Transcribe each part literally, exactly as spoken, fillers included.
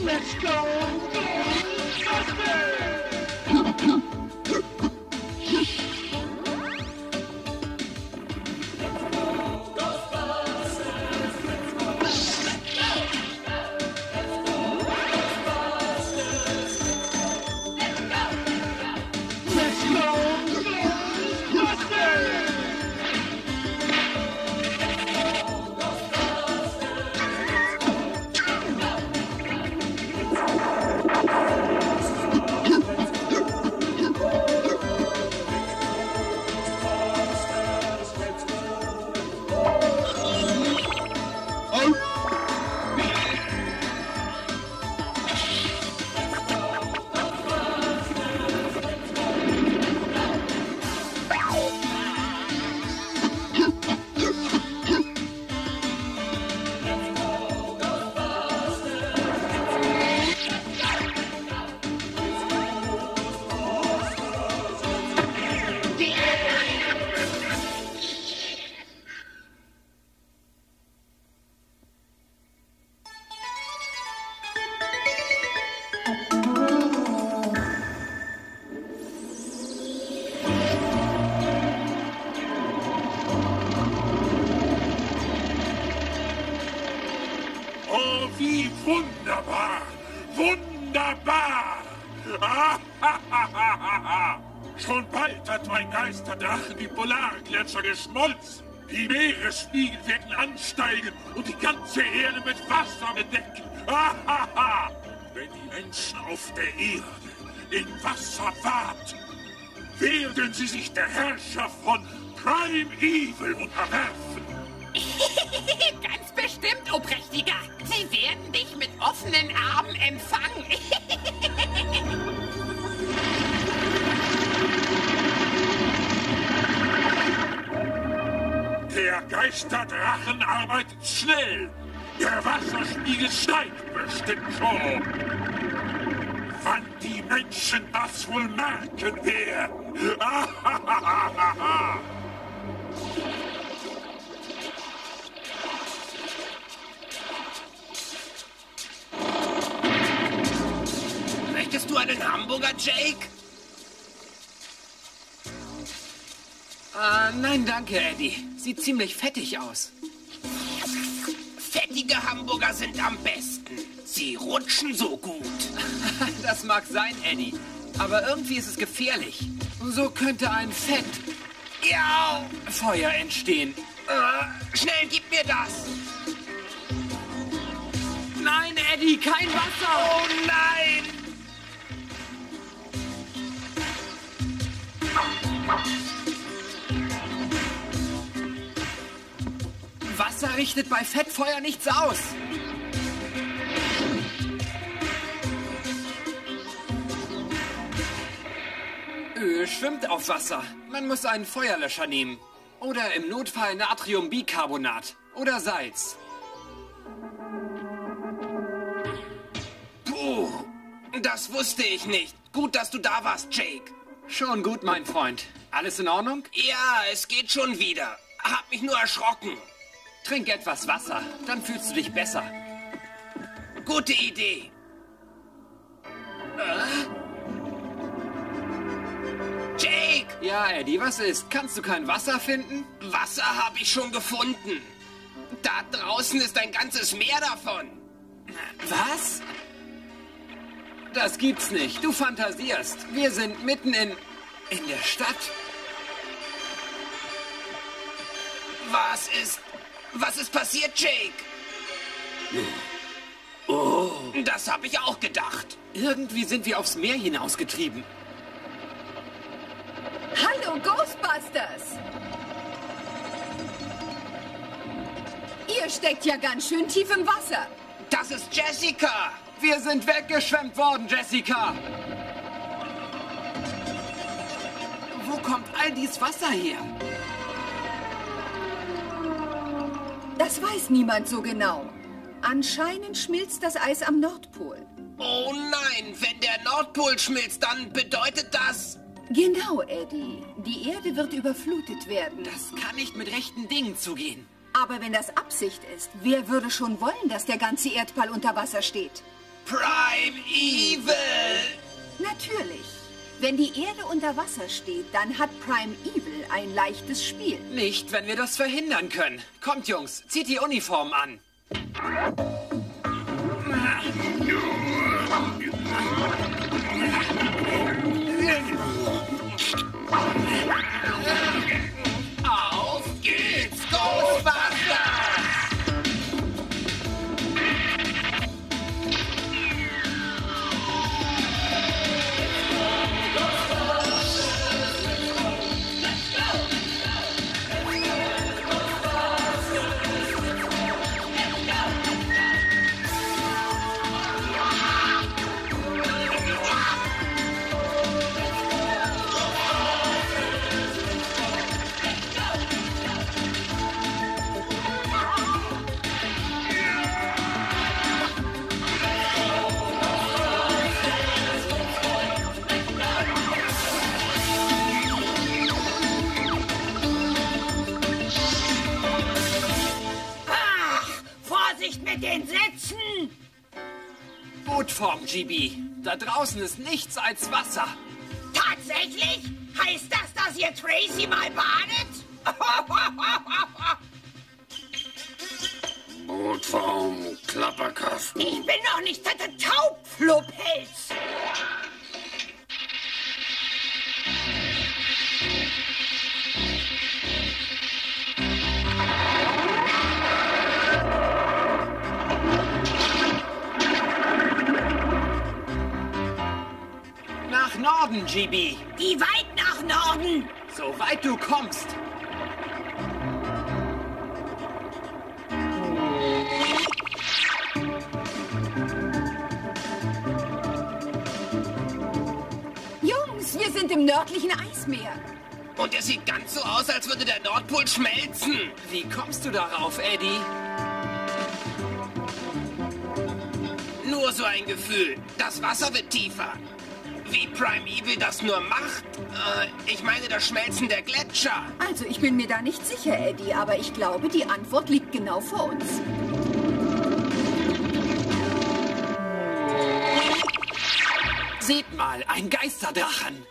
Let's go! Wie wunderbar! Wunderbar! Schon bald hat mein Geisterdrachen die Polargletscher geschmolzen. Die Meeresspiegel werden ansteigen und die ganze Erde mit Wasser bedecken. Wenn die Menschen auf der Erde in Wasser warten, werden sie sich der Herrschaft von Prime Evil unterwerfen. Ganz bestimmt, O Prächtiger. Sie werden dich mit offenen Armen empfangen. Der Geisterdrachen arbeitet schnell. Der Wasserspiegel steigt bestimmt schon. Wann die Menschen das wohl merken werden. Möchtest du einen Hamburger, Jake? Ah, nein, danke, Eddie. Sieht ziemlich fettig aus. Fettige Hamburger sind am besten. Sie rutschen so gut. Das mag sein, Eddie. Aber irgendwie ist es gefährlich. So könnte ein Fett... Ja! Feuer entstehen. Äh, schnell, gib mir das! Nein, Eddie, kein Wasser! Oh nein! Wasser richtet bei Fettfeuer nichts aus. Öl schwimmt auf Wasser. Man muss einen Feuerlöscher nehmen. Oder im Notfall Natriumbicarbonat. Oder Salz. Puh, das wusste ich nicht. Gut, dass du da warst, Jake. Schon gut, mein Freund. Alles in Ordnung? Ja, es geht schon wieder. Hab mich nur erschrocken. Trink etwas Wasser, dann fühlst du dich besser. Gute Idee. Äh? Jake! Ja, Eddie, was ist? Kannst du kein Wasser finden? Wasser habe ich schon gefunden. Da draußen ist ein ganzes Meer davon. Was? Das gibt's nicht. Du fantasierst. Wir sind mitten in... in der Stadt. Was ist... Was ist passiert, Jake? Oh. Das habe ich auch gedacht. Irgendwie sind wir aufs Meer hinausgetrieben. Hallo, Ghostbusters! Ihr steckt ja ganz schön tief im Wasser. Das ist Jessica. Wir sind weggeschwemmt worden, Jessica. Wo kommt all dies Wasser her? Das weiß niemand so genau. Anscheinend schmilzt das Eis am Nordpol. Oh nein, wenn der Nordpol schmilzt, dann bedeutet das... Genau, Eddie. Die Erde wird überflutet werden. Das kann nicht mit rechten Dingen zugehen. Aber wenn das Absicht ist, wer würde schon wollen, dass der ganze Erdball unter Wasser steht? Prime Evil! Natürlich. Wenn die Erde unter Wasser steht, dann hat Prime Evil ein leichtes Spiel. Nicht, wenn wir das verhindern können. Kommt, Jungs, zieht die Uniform an. Auf geht's, Ghostbusters! Mit den Sätzen! Bootform, G B. Da draußen ist nichts als Wasser. Tatsächlich? Heißt das, dass ihr Tracy mal badet? Bootform, Klapperkasten. Ich bin noch nicht taub, Fluppelz! Nach Norden, G B. Wie weit nach Norden? So weit du kommst. Jungs, wir sind im nördlichen Eismeer. Und es sieht ganz so aus, als würde der Nordpol schmelzen. Wie kommst du darauf, Eddie? Nur so ein Gefühl. Das Wasser wird tiefer. Wie Prime Evil das nur macht? Äh, ich meine das Schmelzen der Gletscher. Also, ich bin mir da nicht sicher, Eddie, aber ich glaube, die Antwort liegt genau vor uns. Seht mal, ein Geisterdrachen.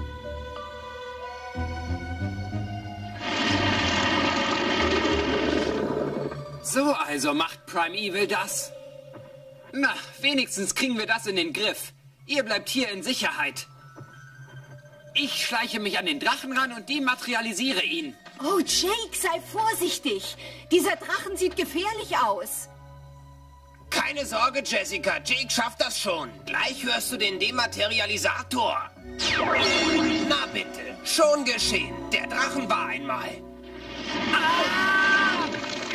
So also macht Prime Evil das. Na, wenigstens kriegen wir das in den Griff. Ihr bleibt hier in Sicherheit. Ich schleiche mich an den Drachen ran und dematerialisiere ihn. Oh, Jake, sei vorsichtig. Dieser Drachen sieht gefährlich aus. Keine Sorge, Jessica. Jake schafft das schon. Gleich hörst du den Dematerialisator. Na bitte, schon geschehen. Der Drachen war einmal. Ah!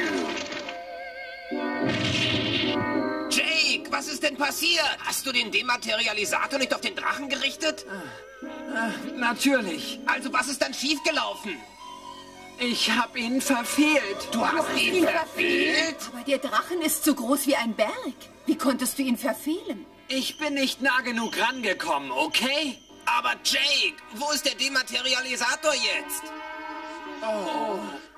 Jake, was ist denn passiert? Hast du den Dematerialisator nicht auf den Drachen gerichtet? Äh, natürlich. Also was ist dann schiefgelaufen? Ich hab ihn verfehlt. Du hast, du hast ihn, ihn verfehlt? verfehlt? Aber der Drachen ist so groß wie ein Berg. Wie konntest du ihn verfehlen? Ich bin nicht nah genug rangekommen, okay? Aber Jake, wo ist der Dematerialisator jetzt? Oh.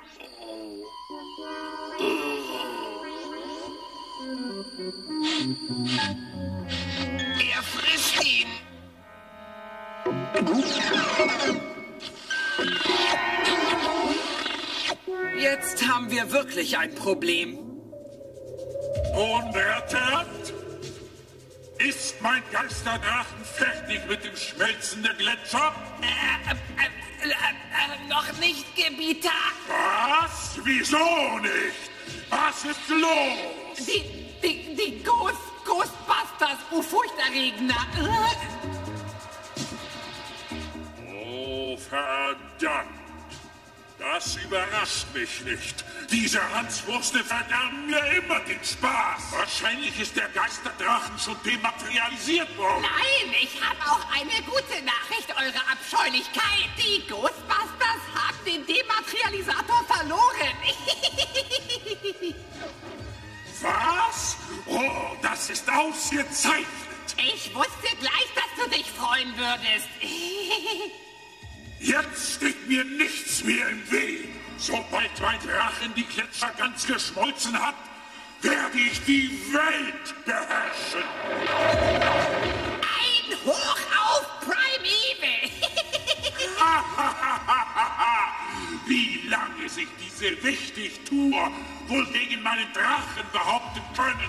Er frisst ihn. Jetzt haben wir wirklich ein Problem. Unertappt? Ist mein Geisterdrachen fertig mit dem Schmelzen der Gletscher? Äh, äh, äh, äh, noch nicht, Gebieter. Was? Wieso nicht? Was ist los? Die, die, die Ghost, Ghostbusters, oh furchterregender. Oh, verdammt. Das überrascht mich nicht. Diese Hanswurste verderben mir immer den Spaß. Wahrscheinlich ist der Geisterdrachen schon dematerialisiert worden. Nein, ich habe auch eine gute Nachricht, Eure Abscheulichkeit. Die Ghostbusters haben den Dematerialisator verloren. Was? Oh, das ist ausgezeichnet. Ich wusste gleich, dass du dich freuen würdest. Jetzt steht mir nichts mehr im Weg. Sobald mein Drachen die Gletscher ganz geschmolzen hat, werde ich die Welt beherrschen. Ein Hoch auf Prime Evil! Wie lange sich diese Wichtigtuer wohl gegen meinen Drachen behaupten können?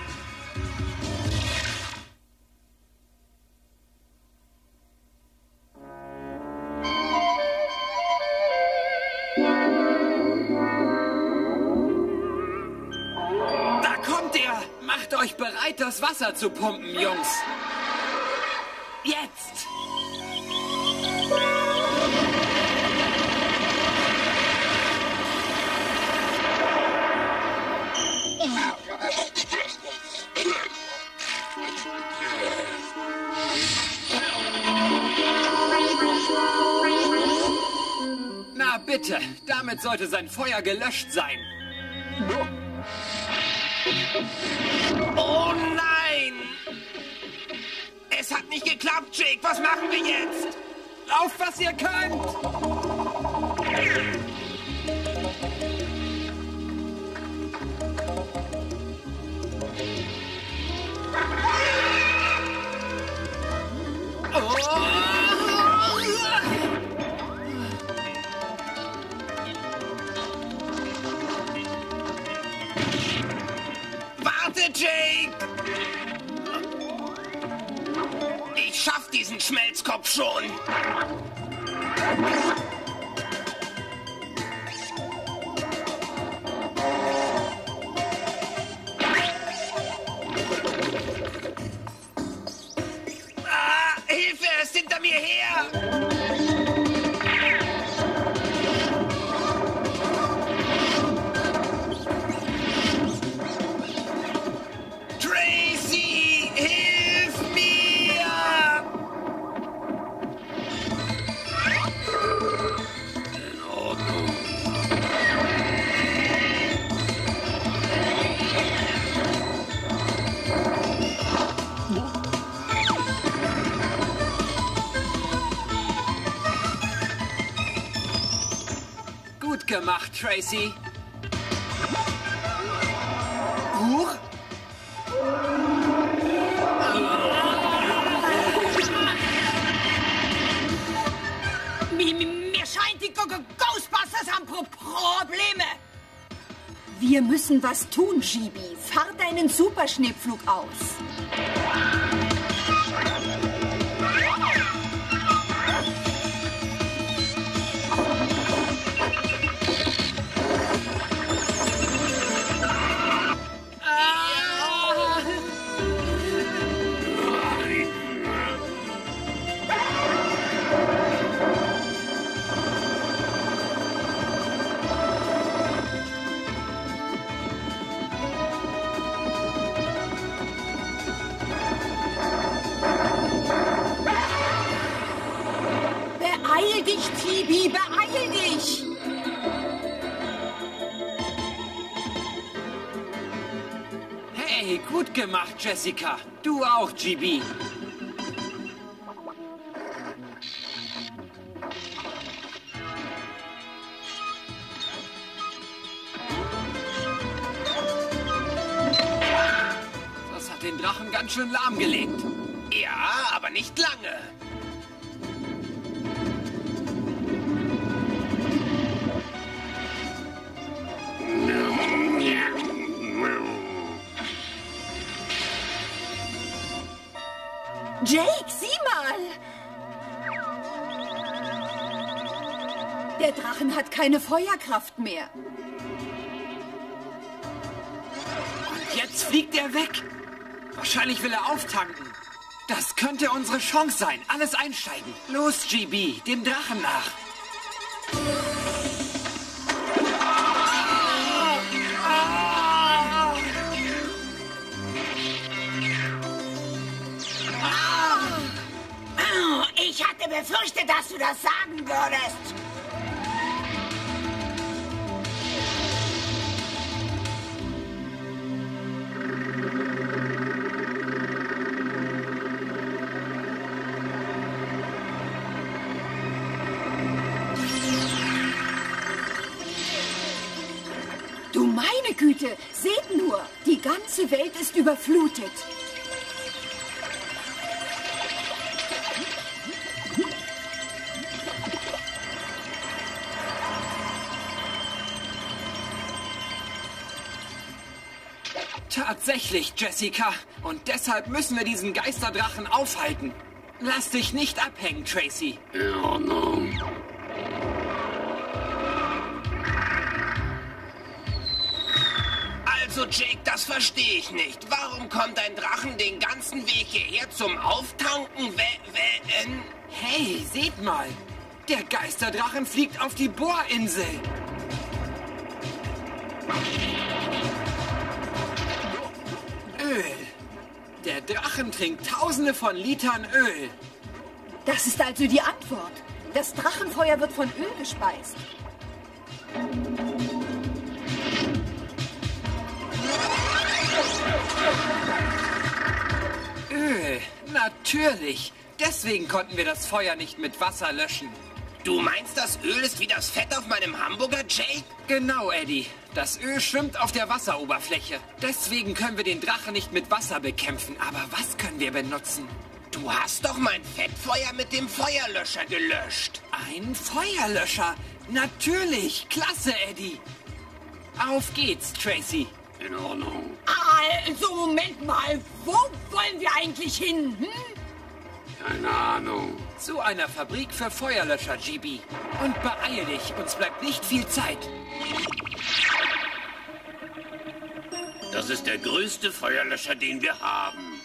Da kommt er! Macht euch bereit, das Wasser zu pumpen, Jungs! Jetzt! Na bitte, damit sollte sein Feuer gelöscht sein. Oh nein! Es hat nicht geklappt, Jake. Was machen wir jetzt? Lauft, was ihr könnt! Warte, Jake! Ich schaff diesen Schmelzkopf schon. Ah, Hilfe, es ist hinter mir her! Tracy, hilf mir! In Ordnung. Gut gemacht, Tracy. Huch! Mir, mir scheint, die Go- Go- Ghostbusters haben Pro Probleme. Wir müssen was tun, G B. Fahr deinen Superschneepflug aus. Beeil dich, Tibi, beeil dich! Hey, gut gemacht, Jessica. Du auch, G B. Das hat den Drachen ganz schön lahmgelegt. Ja, aber nicht lange. Jake, sieh mal! Der Drachen hat keine Feuerkraft mehr. Und jetzt fliegt er weg. Wahrscheinlich will er auftanken. Das könnte unsere Chance sein. Alles einsteigen. Los, G B, dem Drachen nach. Ich hatte befürchtet, dass du das sagen würdest. Du meine Güte, Leute, seht nur, die ganze Welt ist überflutet. Tatsächlich, Jessica. Und deshalb müssen wir diesen Geisterdrachen aufhalten. Lass dich nicht abhängen, Tracy. In Ordnung. Also, Jake, das verstehe ich nicht. Warum kommt ein Drachen den ganzen Weg hierher zum Auftanken? Wenn... Hey, seht mal. Der Geisterdrachen fliegt auf die Bohrinsel. Öl. Der Drachen trinkt tausende von Litern Öl. Das ist also die Antwort. Das Drachenfeuer wird von Öl gespeist. Öl, natürlich. Deswegen konnten wir das Feuer nicht mit Wasser löschen. Du meinst, das Öl ist wie das Fett auf meinem Hamburger, Jake? Genau, Eddie. Das Öl schwimmt auf der Wasseroberfläche. Deswegen können wir den Drachen nicht mit Wasser bekämpfen. Aber was können wir benutzen? Du hast doch mein Fettfeuer mit dem Feuerlöscher gelöscht. Ein Feuerlöscher? Natürlich. Klasse, Eddie. Auf geht's, Tracy. In Ordnung. Also, Moment mal. Wo wollen wir eigentlich hin? Hm? Keine Ahnung. Zu einer Fabrik für Feuerlöscher, G B. Und beeil dich, uns bleibt nicht viel Zeit. Das ist der größte Feuerlöscher, den wir haben.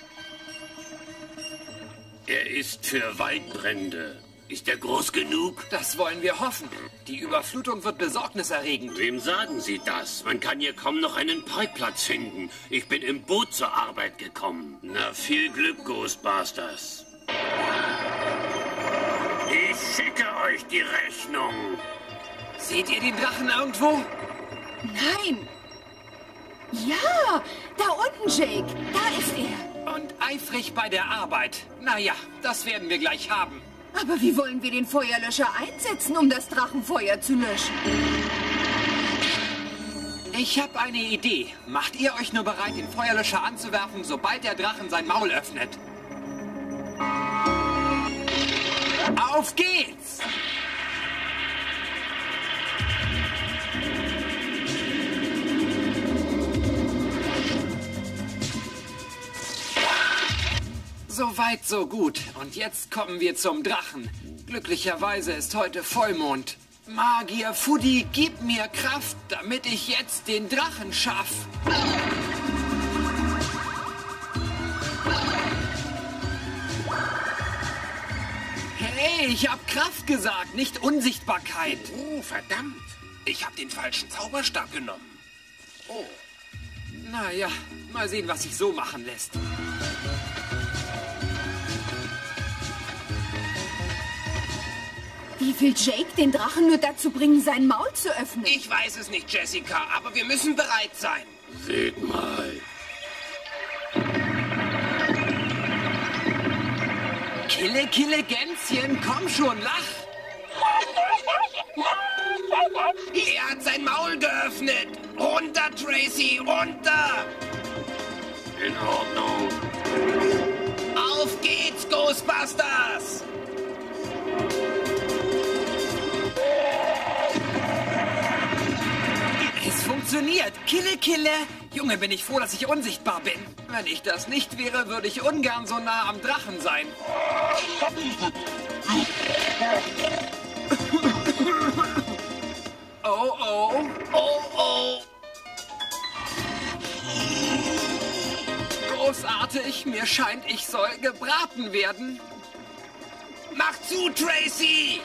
Er ist für Waldbrände. Ist er groß genug? Das wollen wir hoffen. Die Überflutung wird besorgniserregend. Wem sagen Sie das? Man kann hier kaum noch einen Parkplatz finden. Ich bin im Boot zur Arbeit gekommen. Na, viel Glück, Ghostbusters. Ich schicke euch die Rechnung. Seht ihr den Drachen irgendwo? Nein. Ja, da unten, Jake. Da ist er. Und eifrig bei der Arbeit. Naja, das werden wir gleich haben. Aber wie wollen wir den Feuerlöscher einsetzen, um das Drachenfeuer zu löschen? Ich habe eine Idee. Macht ihr euch nur bereit, den Feuerlöscher anzuwerfen, sobald der Drachen sein Maul öffnet? Auf geht's! So weit, so gut. Und jetzt kommen wir zum Drachen. Glücklicherweise ist heute Vollmond. Magier Fudi, gib mir Kraft, damit ich jetzt den Drachen schaffe. Hey, ich hab Kraft gesagt, nicht Unsichtbarkeit. Oh, verdammt. Ich habe den falschen Zauberstab genommen. Oh. Naja, mal sehen, was sich so machen lässt. Wie will Jake den Drachen nur dazu bringen, sein Maul zu öffnen? Ich weiß es nicht, Jessica, aber wir müssen bereit sein. Seht mal. Kille, Kille, Gänschen, komm schon, lach! Er hat sein Maul geöffnet. Runter, Tracy, runter! In Ordnung. Auf geht's, Ghostbusters! Es funktioniert. Kille, Kille. Junge, bin ich froh, dass ich unsichtbar bin. Wenn ich das nicht wäre, würde ich ungern so nah am Drachen sein. Oh, oh. Oh, oh. Großartig. Mir scheint, ich soll gebraten werden. Mach zu, Tracy!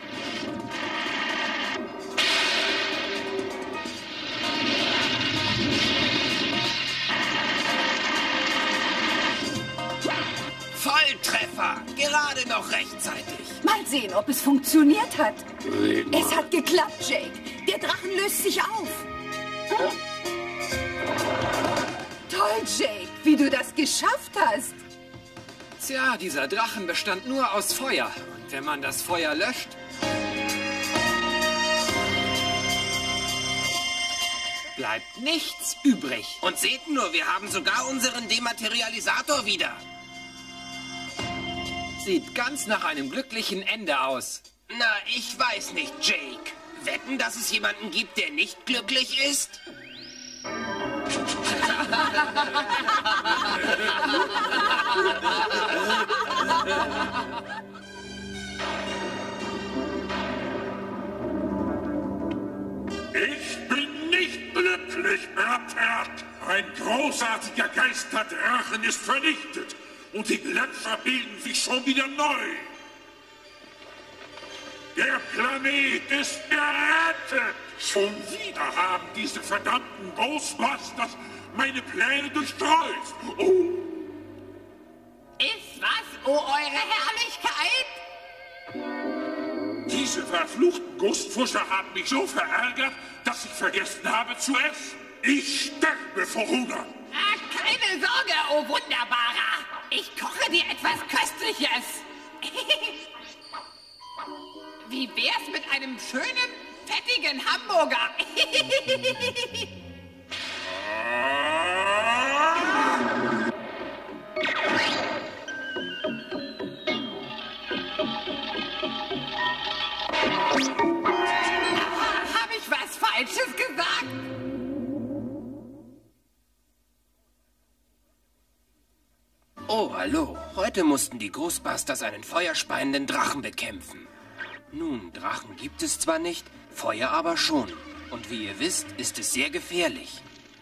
Volltreffer! Gerade noch rechtzeitig. Mal sehen, ob es funktioniert hat. Seht mal. Es hat geklappt, Jake. Der Drachen löst sich auf. Toll, Jake, wie du das geschafft hast. Tja, dieser Drachen bestand nur aus Feuer. Und wenn man das Feuer löscht, bleibt nichts übrig. Und seht nur, wir haben sogar unseren Dematerialisator wieder. Sieht ganz nach einem glücklichen Ende aus. Na, ich weiß nicht, Jake. Wetten, dass es jemanden gibt, der nicht glücklich ist? Ich bin nicht glücklich, Bertert. Ein großartiger Geisterdrachen ist vernichtet und die Gletscher bilden sich schon wieder neu. Der Planet ist gerettet. Schon wieder haben diese verdammten Ghostbusters meine Pläne durchkreuzt. Oh. Ist was, oh eure Herrlichkeit? Diese verfluchten Ghostfuscher haben mich so verärgert, dass ich vergessen habe zu essen. Ich sterbe vor Hunger. Ah, keine Sorge, oh Wunderbarer. Ich koche dir etwas Köstliches. Wie wär's mit einem schönen, fettigen Hamburger? Habe ich was Falsches gesagt? Oh, hallo. Heute mussten die Ghostbusters einen feuerspeienden Drachen bekämpfen. Nun, Drachen gibt es zwar nicht, Feuer aber schon. Und wie ihr wisst, ist es sehr gefährlich.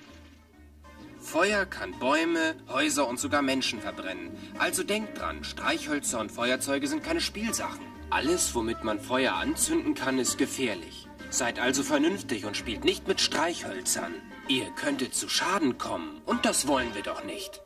Feuer kann Bäume, Häuser und sogar Menschen verbrennen. Also denkt dran, Streichhölzer und Feuerzeuge sind keine Spielsachen. Alles, womit man Feuer anzünden kann, ist gefährlich. Seid also vernünftig und spielt nicht mit Streichhölzern. Ihr könntet zu Schaden kommen und das wollen wir doch nicht.